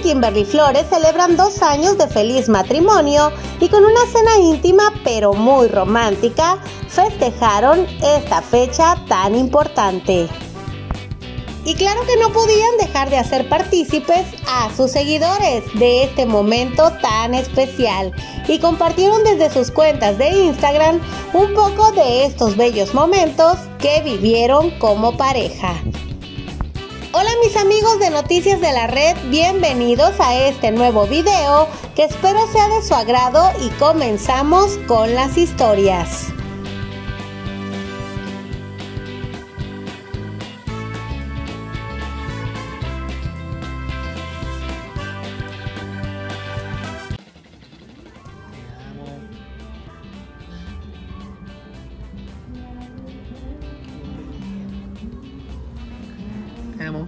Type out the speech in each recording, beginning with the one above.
Kimberly Flores celebran 2 años de feliz matrimonio y con una cena íntima pero muy romántica festejaron esta fecha tan importante. Y claro que no podían dejar de hacer partícipes a sus seguidores de este momento tan especial y compartieron desde sus cuentas de Instagram un poco de estos bellos momentos que vivieron como pareja. Hola mis amigos de Noticias de la Red, bienvenidos a este nuevo video que espero sea de su agrado y comenzamos con las historias. Te amo.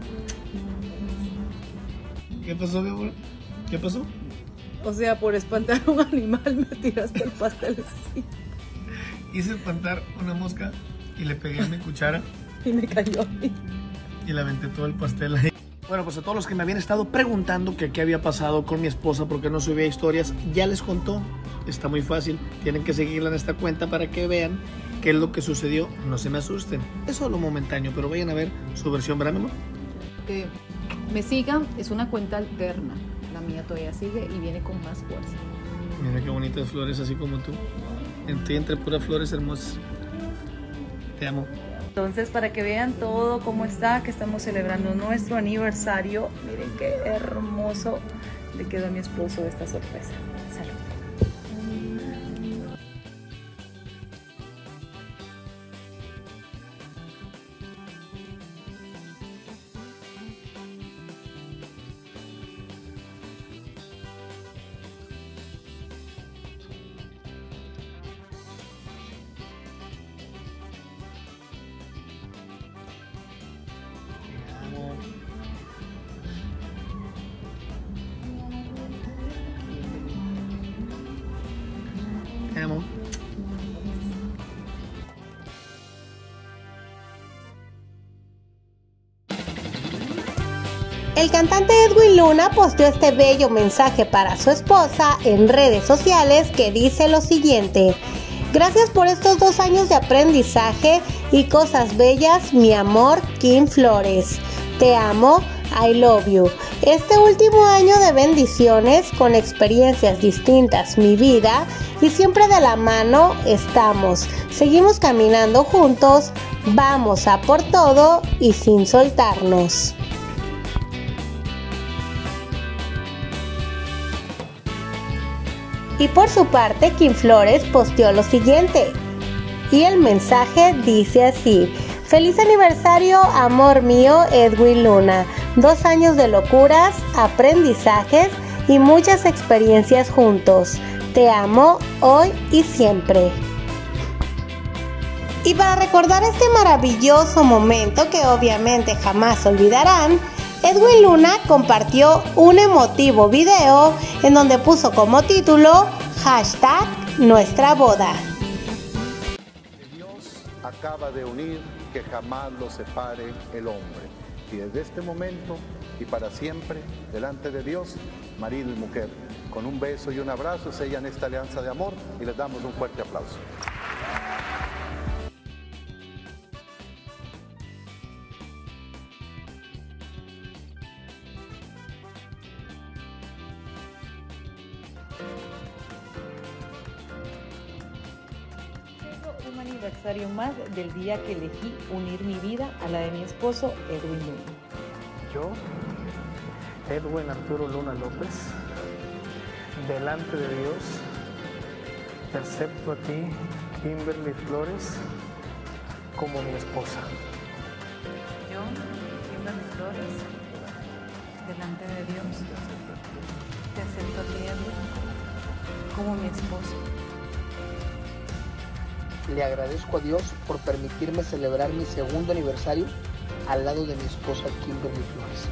¿Qué pasó, mi amor? ¿Qué pasó? O sea, por espantar a un animal me tiraste el pastel así. Hice espantar una mosca y le pegué a mi cuchara Y me cayó ahí. y le aventé todo el pastel ahí. Bueno, pues a todos los que me habían estado preguntando que qué había pasado con mi esposa porque no subía historias, ya les contó. Está muy fácil, tienen que seguirla en esta cuenta para que vean qué es lo que sucedió. No se me asusten, es solo momentáneo, pero vayan a ver su versión, ¿verdad, mi amor? Que me sigan, es una cuenta alterna. La mía todavía sigue y viene con más fuerza. Mira qué bonitas flores, así como tú. Estoy entre puras flores hermosas. Te amo. Entonces, para que vean todo cómo está, que estamos celebrando nuestro aniversario. Miren qué hermoso le quedó a mi esposo esta sorpresa. Salud. Te amo. El cantante Edwin Luna posteó este bello mensaje para su esposa en redes sociales que dice lo siguiente: gracias por estos 2 años de aprendizaje y cosas bellas, mi amor Kim Flores. Te amo, I love you. Este último año de bendiciones con experiencias distintas, mi vida, y siempre de la mano estamos. Seguimos caminando juntos, vamos a por todo y sin soltarnos. Y por su parte, Kim Flores posteó lo siguiente. Y el mensaje dice así: feliz aniversario, amor mío, Edwin Luna. 2 años de locuras, aprendizajes y muchas experiencias juntos. Te amo hoy y siempre. Y para recordar este maravilloso momento que obviamente jamás olvidarán, Edwin Luna compartió un emotivo video en donde puso como título #nuestra boda. Dios acaba de unir, que jamás lo separe el hombre. Y desde este momento y para siempre, delante de Dios, marido y mujer, con un beso y un abrazo, sellan esta alianza de amor y les damos un fuerte aplauso. Un aniversario más del día que elegí unir mi vida a la de mi esposo Edwin Luna. Yo, Edwin Arturo Luna López, delante de Dios, te acepto a ti, Kimberly Flores, como mi esposa. Yo, Kimberly Flores, delante de Dios, te acepto a ti, Edwin, como mi esposo. Le agradezco a Dios por permitirme celebrar mi 2º aniversario al lado de mi esposa Kimberly Flores.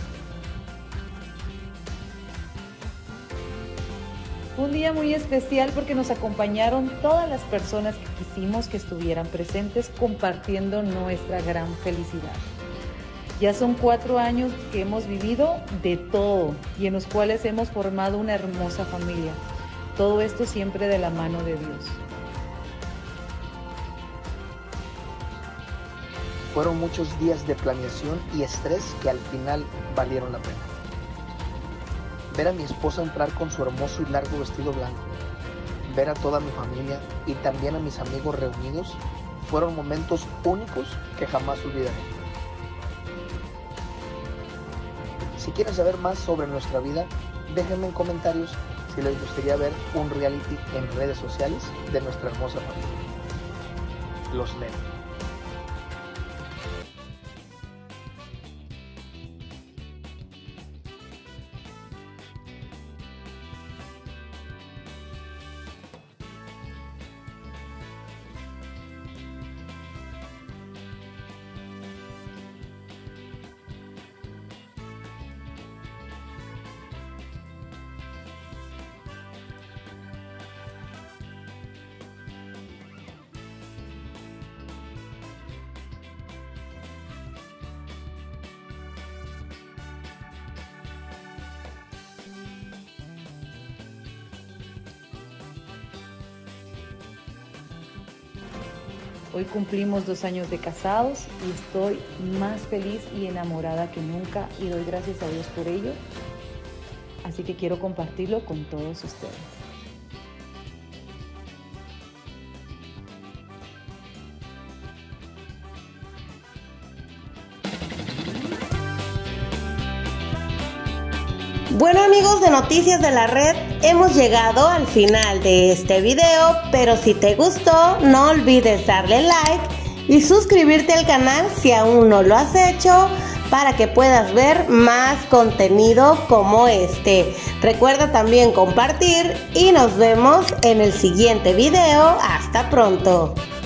Un día muy especial porque nos acompañaron todas las personas que quisimos que estuvieran presentes compartiendo nuestra gran felicidad. Ya son 4 años que hemos vivido de todo y en los cuales hemos formado una hermosa familia. Todo esto siempre de la mano de Dios. Fueron muchos días de planeación y estrés que al final valieron la pena. Ver a mi esposa entrar con su hermoso y largo vestido blanco, ver a toda mi familia y también a mis amigos reunidos, fueron momentos únicos que jamás olvidaré. Si quieren saber más sobre nuestra vida, déjenme en comentarios si les gustaría ver un reality en redes sociales de nuestra hermosa familia. Los leo. Hoy cumplimos 2 años de casados y estoy más feliz y enamorada que nunca y doy gracias a Dios por ello. Así que quiero compartirlo con todos ustedes. Bueno amigos de Noticias de la Red, hemos llegado al final de este video, pero si te gustó no olvides darle like y suscribirte al canal si aún no lo has hecho para que puedas ver más contenido como este. Recuerda también compartir y nos vemos en el siguiente video. Hasta pronto.